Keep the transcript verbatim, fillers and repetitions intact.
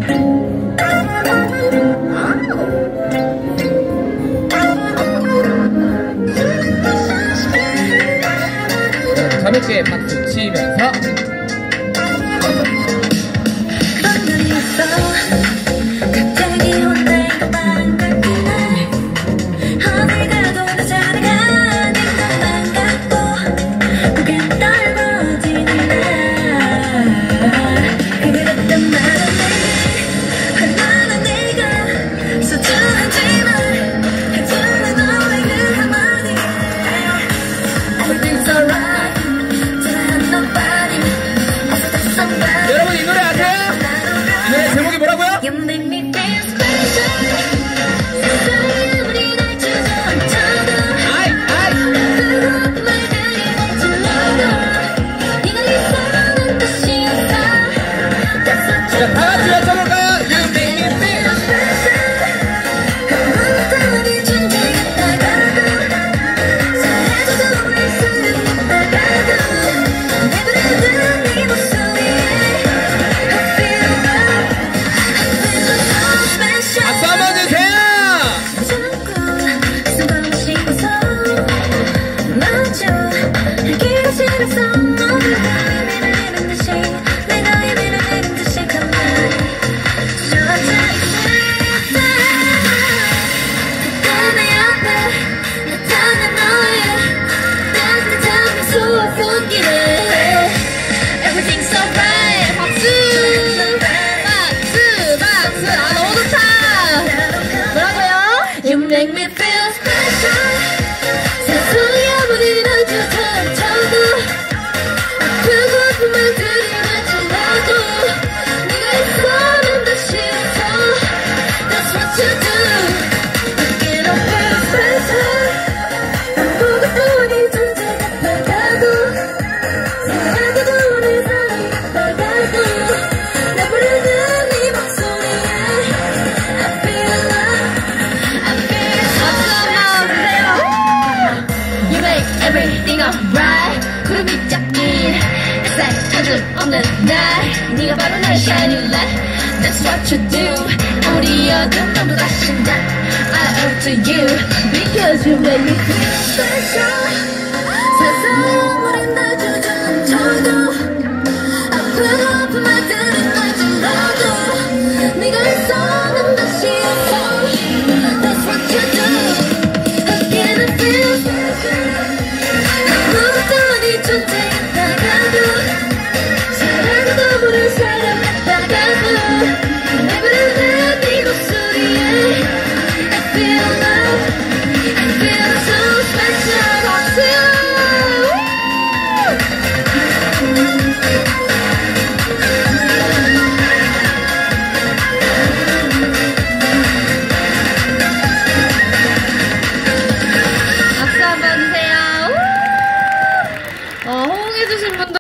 가볍게 박수 치면서 자, 다같이 외쳐볼까요? You make me feel 박수 한번 주세요! Make me feel special. 세상에 아무리 낮춰도 쳐도 아프고 아픈 말들이 맞춰도 네가 있어는 더 싫어. That's what you do. Make it all feel special. 아무것도 존재 같아가도 사랑하고 오늘 사랑 같아가도 나 부르는 네 목소리에 I feel love. Everything alright. 구름이 짝인 햇살 자주 없는 날 네가 바로 나의 shining light. That's what you do. 아무리 어두운 밤보다 신다 I owe to you because you make me feel special. 세상 우린 나 주저앉혀도 아프고 아픈 말들은 날 질러도